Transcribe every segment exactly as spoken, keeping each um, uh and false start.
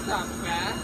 not fast.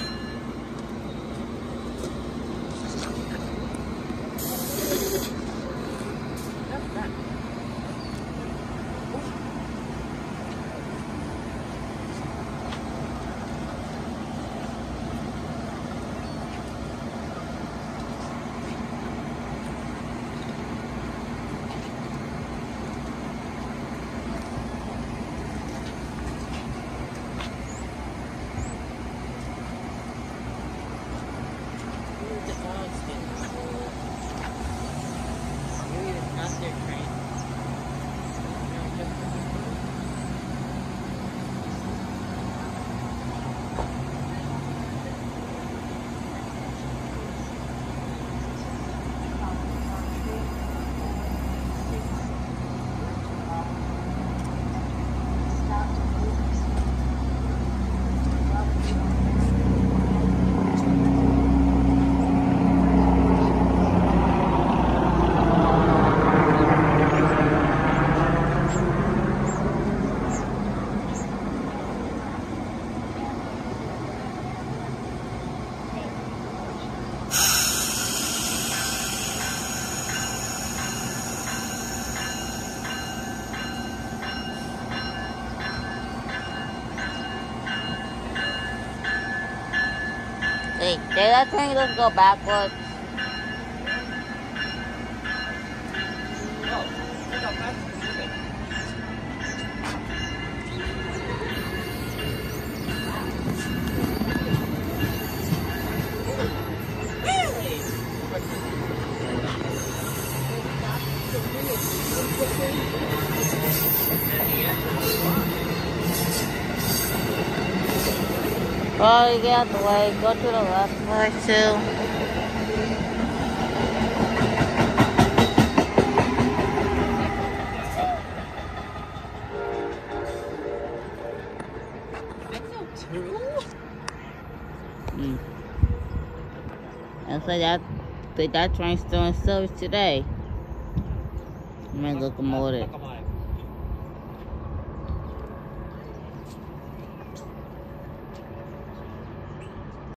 Hey, did that thing just go backwards? Oh, you get out the way. Go to the left way too. Mm. And so that that train's still in service today. I'm gonna locomotive.